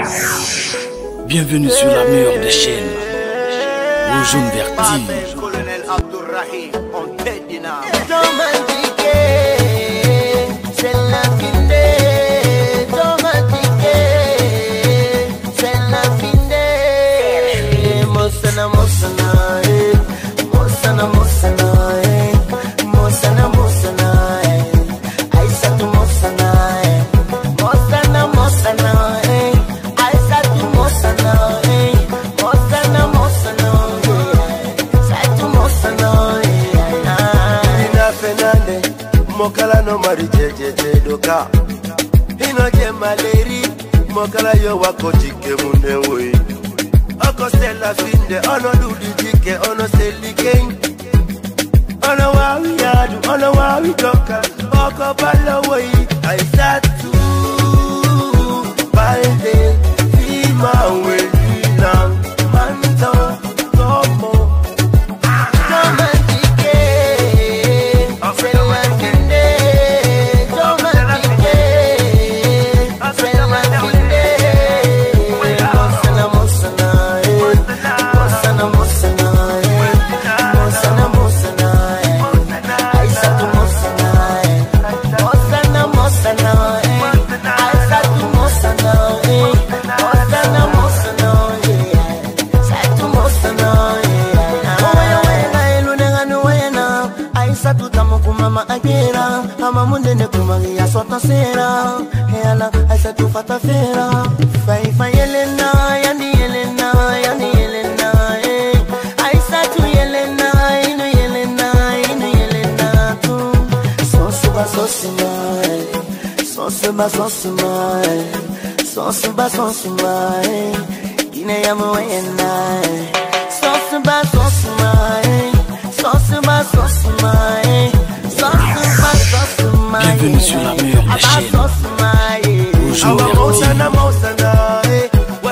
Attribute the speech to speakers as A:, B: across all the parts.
A: Bienvenue sur la meilleure des chaînes. Au jaune vertige.
B: Colonel Abdurrahim, on t'aide now.
C: Mokala no mari jeje doka Hino je maleri Mokala yo wako jike munewe Oko stella finde Ono ludi jike ono seli king Ono wawi yadu Ono wawi doka Oko bala way I start to Balde Fima welina Manto Gomo Ama munde ne kumangia sota sera Heala aisa tu fata fera Fai yelena yani yelena yani yelena Aisa tu yelena inu yelena tu Sosuba sosumai Sosuba sosumai Sosuba sosumai Ine ya muena Sosuba sosumai Sosuba sosumai
A: Bienvenue sur la meilleure des chaînes. Au jaune vertige.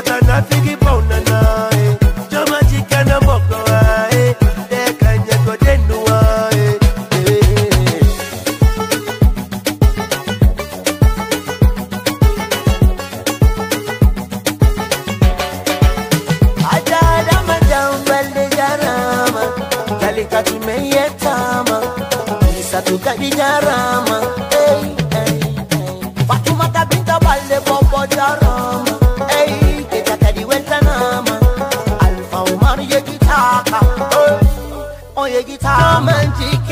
C: Jarama, Fatuma kabinta balde popo jarama, que takadi weltanama, Alfa Umar ye gitaka, oh ye gitaka, romantic.